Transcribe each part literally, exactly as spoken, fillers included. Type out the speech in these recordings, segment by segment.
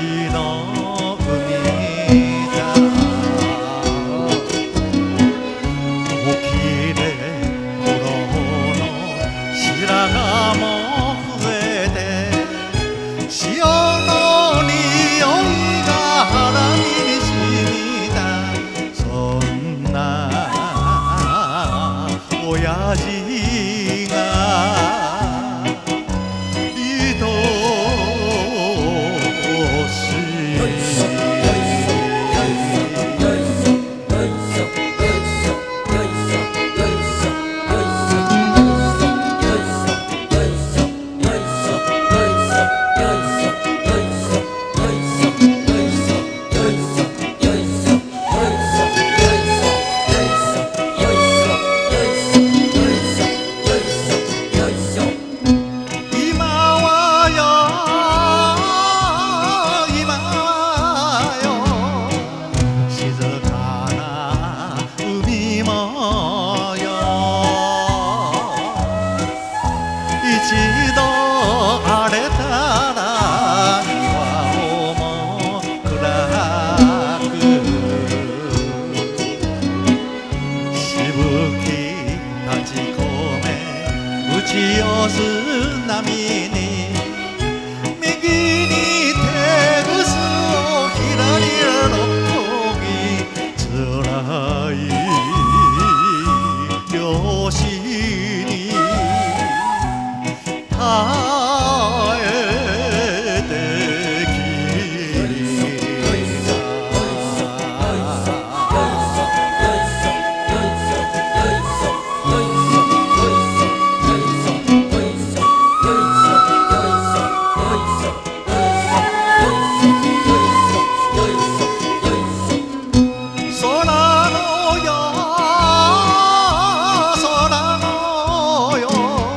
の海だ沖で風呂の白髪も増えて潮の匂いが肌身に染みたそんな親父が一度荒れたら庭をも暗くしぶき立ち込め打ち寄す波に右に手ぐすを左のこぎつらい漁師に耐えてきた空のよ空のよ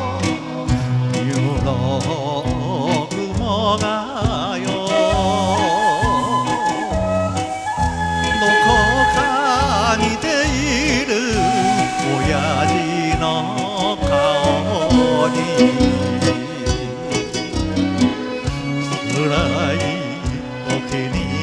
雲がよどこか似ている親父の顔に辛い時に